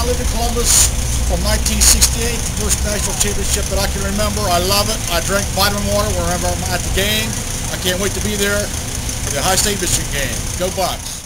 lived in Columbus from 1968, the first national championship that I can remember. I love it. I drink vitamin water whenever I'm at the game. I can't wait to be there for the High State Michigan game. Go Bucks!